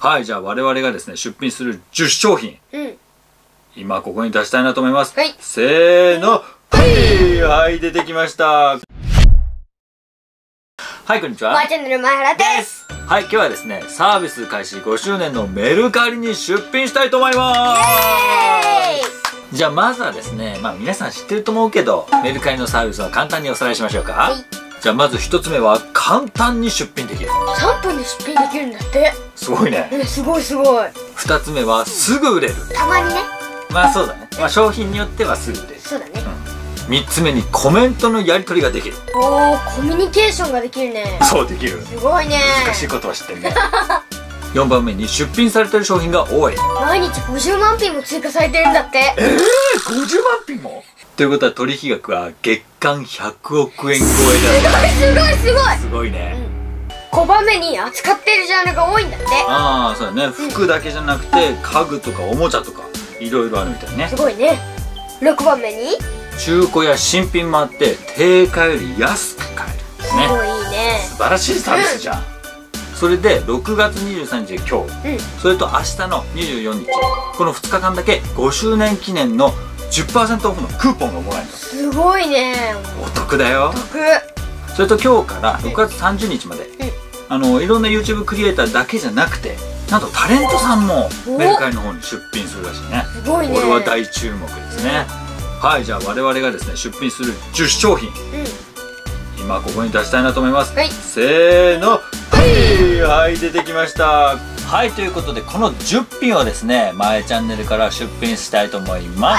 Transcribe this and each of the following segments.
はい、じゃあ我々がですね、出品する10商品。今ここに出したいなと思います。 はい。 せーの。はい、出てきました。はい、こんにちは。 まーチャンネル前原です。 はい、今日はですね、サービス開始5周年のメルカリに出品したいと思います。じゃあまずはですね、皆さん知ってると思うけど、メルカリのサービスを簡単におさらいしましょうか。はい。じゃあまず一つ目は簡単に出品できる。 3分で出品できるんだって。 すごいね。 すごいすごい。 2つ目はすぐ売れる。 たまにね。 そうだね。商品によってはすぐ売れる。 そうだね。 3つ目にコメントのやり取りができる。 おー、コミュニケーションができるね。 そうできる。 すごいね。 難しいことは知ってるね。4番目に出品されてる商品が多い。 毎日50万品も追加されてるんだって。 50万品もということは取引額は月間100億円超えだ。 すごいすごいすごいすごいね。 5番目に扱ってるジャンルが多いんだって。 ああ、そうだね。服だけじゃなくて家具とかおもちゃとかいろいろあるみたいね。 すごいね。6番目に中古や新品もあって定価より安く買えるんですね。 すごいいいね。 素晴らしいサービスじゃん。それで6月23日今日、それと明日の24日、この2日間だけ5周年記念の 10% オフのクーポンがもらえる。 すごいね。 お得だよ。 お得。 それと今日から6月30日まで、いろんな YouTube クリエイターだけじゃなくて、なんとタレントさんもメルカリの方に出品するらしいね。 すごいね。 これは大注目ですね。はい、じゃあ我々がですね、出品する10商品、今ここに出したいなと思います。せーの。はい、出てきました。はい、ということでこの10品をですね、前チャンネルから出品したいと思います。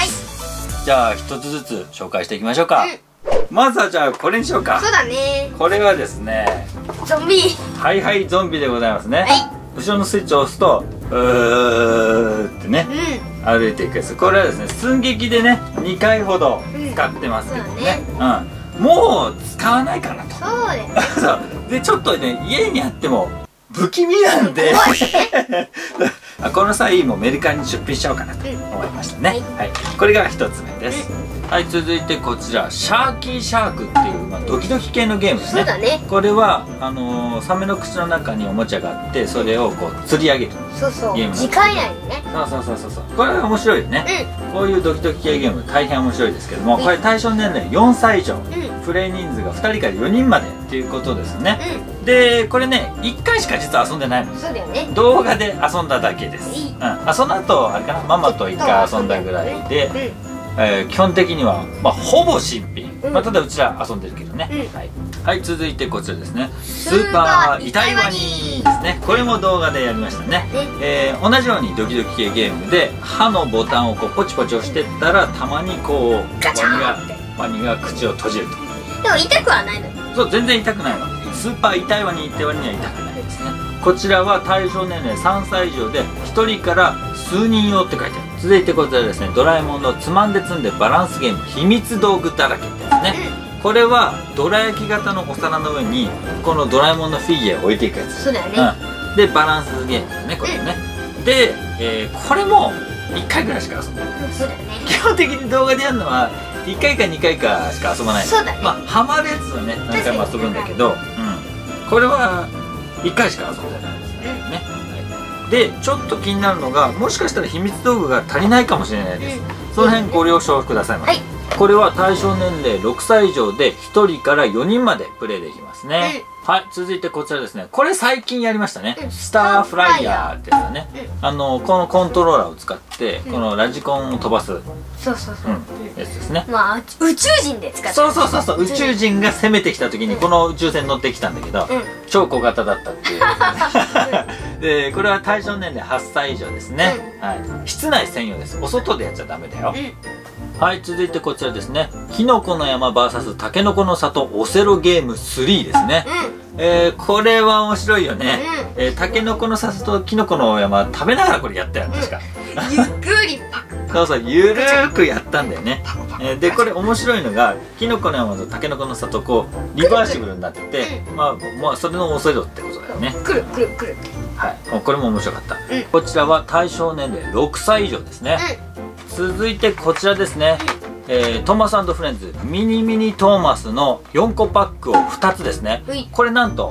じゃあ一つずつ紹介していきましょうか。まずはじゃあこれにしようか。 そうだね。 これはですね、 ゾンビ。 はいはい、ゾンビでございますね。後ろのスイッチを押すとってね、歩いていくやつ。これはですね、寸劇でね2回ほど使ってますけどね。もう使わないかなと。 そうです。 そうで、ちょっとね、家にあっても不気味なんでこの際もうメルカリに出品しちゃおうかなと思いましたね。はい、これが1つ目です。はい、続いてこちらシャーキーシャークっていう、ドキドキ系のゲームですね。 そうだね。 これはサメの口の中におもちゃがあって、それをこう釣り上げるゲーム。 時間以内にね。 そうこれは面白いよね。こういうドキドキ系ゲーム大変面白いですけども、これ対象年齢4歳以上、プレイ人数が2人から4人までっていうことですね。でこれね、1回しか実は遊んでないの。 そうだよね。動動画で遊んだだけです。その後あれかな、ママと1回遊んだぐらいで、基本的にはほぼ新品。ただうちら遊んでるけどね。はい、続いてこちらですね、スーパー痛いワニですね。これも動画でやりましたね。同じようにドキドキ系ゲームで歯のボタンをこうポチポチ押してったら、たまにこうワニが口を閉じると。 でも痛くはないの。 そう、全然痛くないの。スーパー痛いワニって割には痛くないですね。こちらは対象年齢3歳以上で1人から数人用って書いてある。続いてこちらですね、ドラえもんのつまんで積んでバランスゲーム秘密道具だらけってやつね。これはどら焼き型のお皿の上にこのドラえもんのフィギュアを置いていくやつ。 そうだよね。 でバランスゲームだね、これね。で、これも1回ぐらいしか遊んでない。 そうだよね。 基本的に動画でやるのは1回か2回かしか遊ばない。 そうだね。 ハマるやつはね何回も遊ぶんだけど、これは1回しか遊んでないですね。でちょっと気になるのが、もしかしたら秘密道具が足りないかもしれないです。その辺ご了承くださいませ。これは対象年齢6歳以上で1人から4人までプレイできますね。はい、続いてこちらですね。これ最近やりましたね。スターフライヤーってやつだね。このコントローラーを使ってこのラジコンを飛ばすやつですね。 宇宙人で使って。 そう宇宙人が攻めてきた時にこの宇宙船に乗ってきたんだけど、超小型だったっていうでこれは対象年齢8歳以上ですね。室内専用です。お外でやっちゃダメだよ。はい、続いてこちらですね、キノコの山 VS タケノコの里オセロゲーム3ですね。これは面白いよね。タケノコの里とキノコの山食べながらこれやったよね、確か。 ゆっくりパク。 そうゆるーくやったんだよね。でこれ面白いのが、キノコの山とタケノコの里こうリバーシブルになってて、それのオセロってことだよね。 くるくるくる。 はい、これも面白かった。こちらは対象年齢6歳以上ですね。続いてこちらですね、トーマス&フレンズミニミニトーマスの4個パックを2つですね。これなんと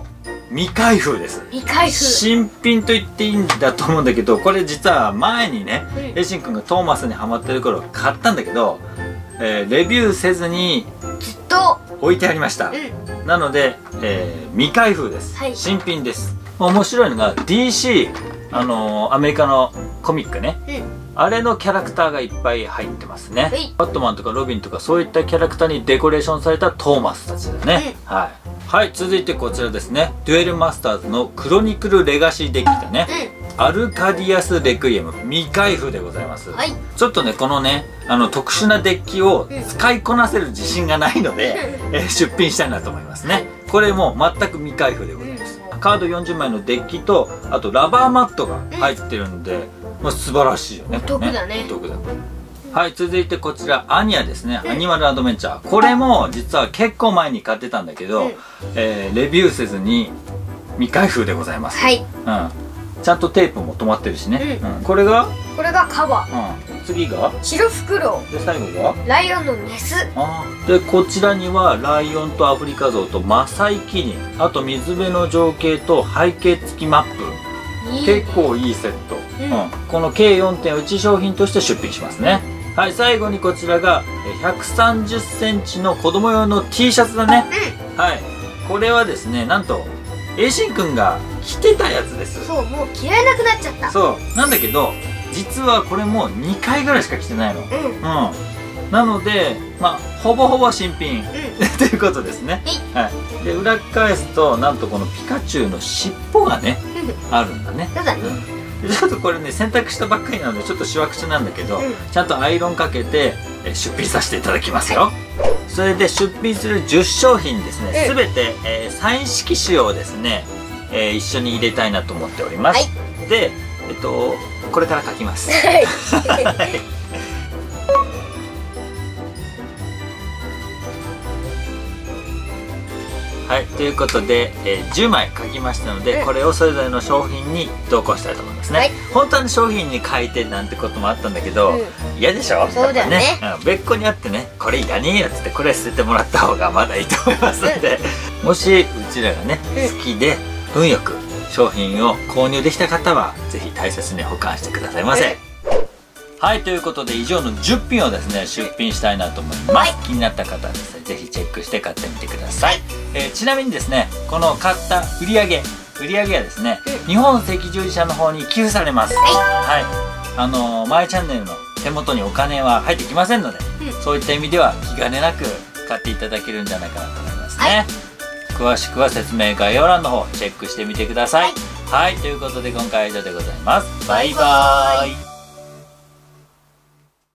未開封です。 未開封。 新品と言っていいんだと思うんだけど、これ実は前にね、エイシンくんがトーマスにハマってる頃買ったんだけど、レビューせずにずっと置いてありました。なので、未開封です、 はい、 新品です。面白いのが DC、アメリカのコミックね、あれのキャラクターがいっぱい入ってますね。バットマンとかロビンとかそういったキャラクターにデコレーションされたトーマスたちだね、はい、はい、続いてこちらですね。デュエルマスターズのクロニクルレガシーデッキでね、アルカディアスレクイエム未開封でございます、はい、ちょっとねこのね特殊なデッキを使いこなせる自信がないので、出品したいなと思いますね。これも全く未開封でございます、カード40枚のデッキとあとラバーマットが入ってるんで、まあ、素晴らしいよね。 お得だね。 お得だ。はい、続いてこちらアニャですね、アニマルアドベンチャー。これも実は結構前に買ってたんだけど、レビューせずに未開封でございます。はい、ちゃんとテープも止まってるしね、これがカバー、次が白フクロウで、最後がライオンのメスで、こちらにはライオンとアフリカゾウとマサイキリン、あと水辺の情景と背景付きマップ。結構いいセット、この計4点を1商品として出品しますね。はい、最後にこちらが130センチの子供用の T シャツだね、はい、これはですね、なんとエイシンくんが着てたやつです。 そう、もう着られなくなっちゃった。 そうなんだけど、実はこれも2回ぐらいしか着てないの。なのでまあほぼほぼ新品、ということですね。はい、で裏返すとなんとこのピカチュウの尻尾がねあるんだね。 そうだね。 ちょっとこれね洗濯したばっかりなのでちょっとしわくちなんだけど、ちゃんとアイロンかけて出品させていただきますよ。それで出品する10商品ですね、全てサイン色紙をですね、一緒に入れたいなと思っております。で、これから書きます。はい、ということで、10枚書きましたので、これをそれぞれの商品に投稿したいと思いますね。本当は商品に書いてなんてこともあったんだけど、嫌でしょ。 そうだよね。 別個にあってね、これいらねえよっつってこれ捨ててもらった方がまだいいと思いますので、もしうちらがね好きで運よく商品を購入できた方はぜひ大切に保管してくださいませ。はい、ということで以上の10品をですね出品したいなと思います。気になった方はですねぜひチェックして買ってみてください。ちなみにですね、この買った売上はですね、日本赤十字社の方に寄付されます。はい、マイチャンネルの手元にお金は入ってきませんので、そういった意味では気兼ねなく買っていただけるんじゃないかなと思いますね。詳しくは説明概要欄の方チェックしてみてください。はい、ということで今回は以上でございます。バイバーイ。